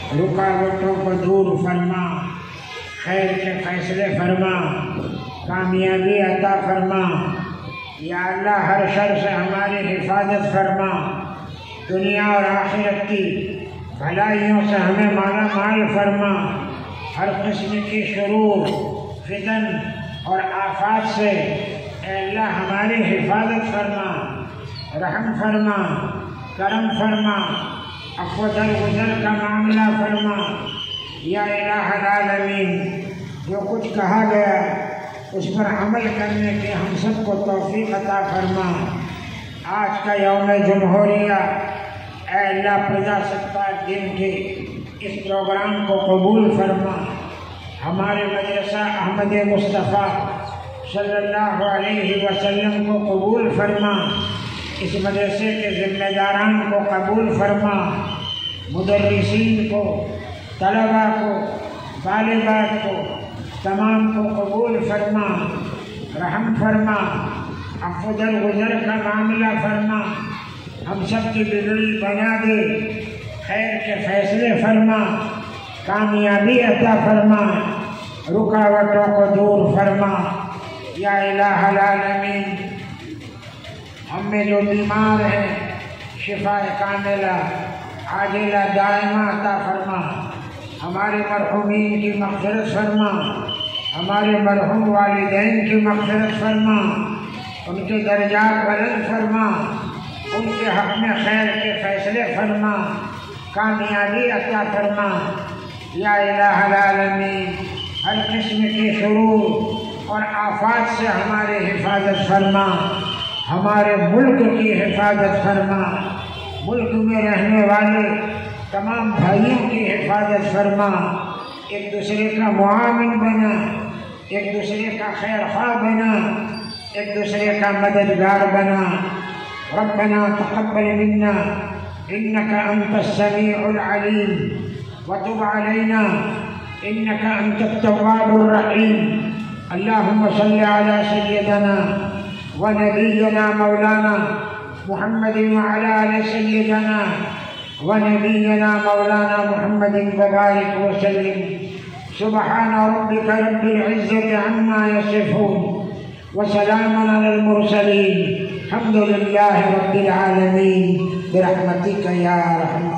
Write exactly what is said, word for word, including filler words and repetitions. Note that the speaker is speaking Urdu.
رکاوٹوں کو دور فرما، خیر کے فیصلے فرما، کامیابی عطا فرما۔ یا اللہ ہر شر سے ہماری حفاظت فرما، دنیا اور آخرت کی بھلائیوں سے ہمیں مالا مال فرما، ہر قسم کی شرور، فتن اور آفات سے اے اللہ ہماری حفاظت فرما، رحم فرما، کرم فرما، عفو درگزر کا معاملہ فرما۔ یا الہ العالمین، جو کچھ کہا گیا اس پر عمل کرنے کی ہم سب کو توفیق عطا فرما۔ آج کا یوم جمہوریہ اے اللہ پرجاستاک دن کے اس پروگرام کو قبول فرما، ہمارے مدرسہ احمد مصطفیٰ صلی اللہ علیہ وسلم کو قبول فرما، اس مدرسے کے ذمہ داران کو قبول فرما، مدرسین کو، طلباء کو، طالبات کو، تمام کو قبول فرما، رحم فرما، عفو درگزر کا معاملہ فرما، ہم سب کی بگڑی بنا دے، خیر کے فیصلے فرما، کامیابی عطا فرما، رکاوٹوں کو دور فرما۔ یا الہ العالمین، ہم میں جو بیمار ہیں شفا کاملہ عاجلہ دائمہ عطا فرما، ہمارے مرحومین کی مغفرت فرما، ہمارے مرحوم والدین کی مغفرت فرما، ان کے درجات بلند فرما، ان کے حق میں خیر کے فیصلے فرما، کامیابی عطا فرما۔ یا الہ العالمین، ہر قسم کی شرور اور آفات سے ہماری حفاظت فرما، ہمارے ملک کی حفاظت فرما، ملک میں رہنے والے تمام بھائیوں کی حفاظت فرما، ایک دوسرے کا معاون بنا، ایک دوسرے کا خیر خواہ بنا، ایک دوسرے کا مددگار بنا۔ ربنا تقبل منا انك انت السميع العليم وتب علينا انك انت التواب الرحيم۔ اللهم صل على سيدنا ونبينا مولانا محمد وعلى آل سيدنا ونبينا مولانا محمد وبارك وسلم۔ سبحان ربك رب العزة عما يصفون وسلام على المرسلين، الحمد لله رب العالمين، برحمتك يا رحمن